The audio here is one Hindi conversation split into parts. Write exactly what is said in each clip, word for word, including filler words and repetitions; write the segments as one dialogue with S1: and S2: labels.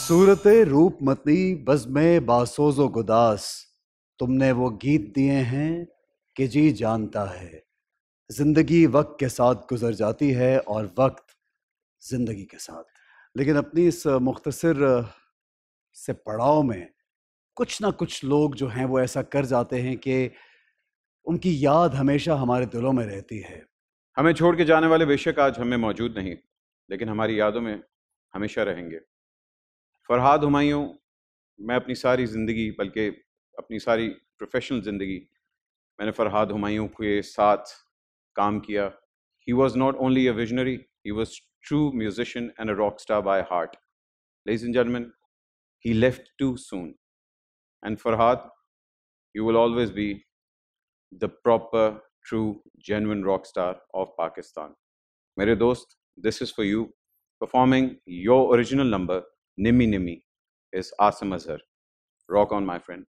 S1: सूरते रूप मती बज़्मे बासोज़ो गुदास, तुमने वो गीत दिए हैं कि जी जानता है। जिंदगी वक्त के साथ गुजर जाती है और वक्त जिंदगी के साथ। लेकिन अपनी इस मुख्तसर से पड़ाव में कुछ ना कुछ लोग जो हैं वो ऐसा कर जाते हैं कि उनकी याद हमेशा हमारे दिलों में रहती है।
S2: हमें छोड़ के जाने वाले बेशक आज हमें मौजूद नहीं, लेकिन हमारी यादों में हमेशा रहेंगे। फरहाद हुमायूं, मैं अपनी सारी ज़िंदगी, बल्कि अपनी सारी प्रोफेशनल ज़िंदगी मैंने फरहाद हुमायूं के साथ काम किया। He was not only a visionary, he was true musician and a rock star by heart. Ladies and gentlemen, he left too soon. And Farhad, you will always be the proper, true, genuine rock star of Pakistan. Mere dost, this is for you. Performing your original number, Nimmi Nimmi, is Asim Azhar. Rock on, my friend.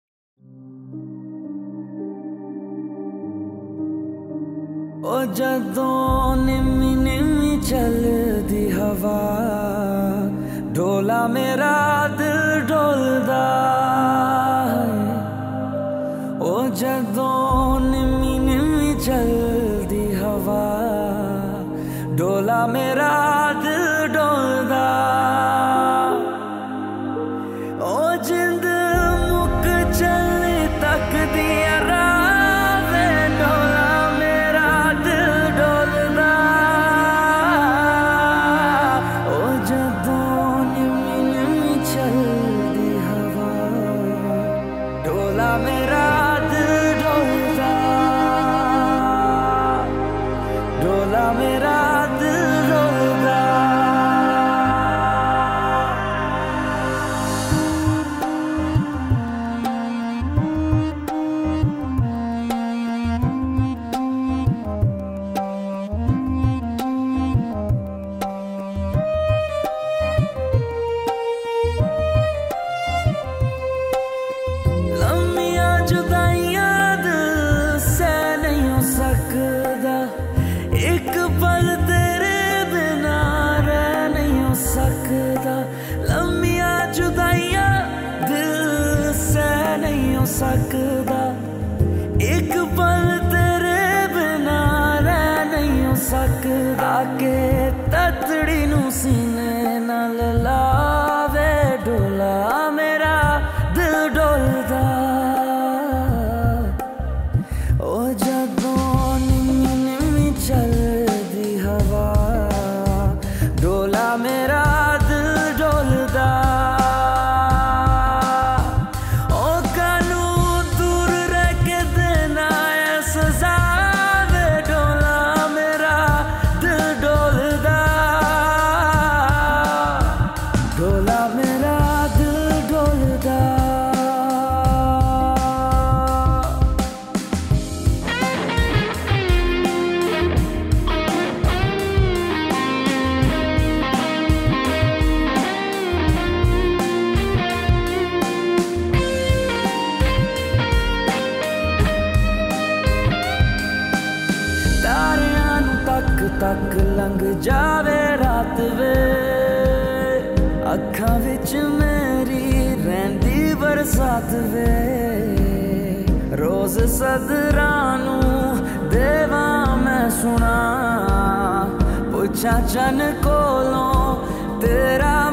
S3: ओ जदों निम्मी निम्मी चलदी हवा, ढोला मेरा दिल डोलदा है। ओ जदों निम्मी निम्मी चलदी हवा, ढोला मेरा दिल डोलदा। ओ जिंद मुक चलने तक दिया राह, ढोला मेरा दिल डोलदा। ओ जदों निम्मी निम्मी चलदी हवा, ढोला मेरा दिल डोलदा, ढोला मेरा दिल डोलदा। लम्मियां जुदाइयां दिल से नहीं हो सकदा, एक पल तेरे बिना रह नहीं हो सकदा। लम्मियां जुदाइयां दिल से नहीं हो सकदा, एक पल तेरे बिना रह नहीं हो सकदा। के ततड़ी नू सीने नाल लावे, ढोला मेरा दिल डोलदा। ओ जदों निम्मी निम्मी चलदी हवा, ढोला मेरा दिल डोलदा। ओ कानू दूर रह के देना है सजा, वे ढोला मेरा दिल डोलदा, ढोला मेरा दिल डोलदा। तारियां नू तक तक लंघ जावे रात वे, अखां विच मेरी रहिंदी बरसात वे। रोज सदरां नू देवां मैं सुना, पुछां चन कोलों तेरा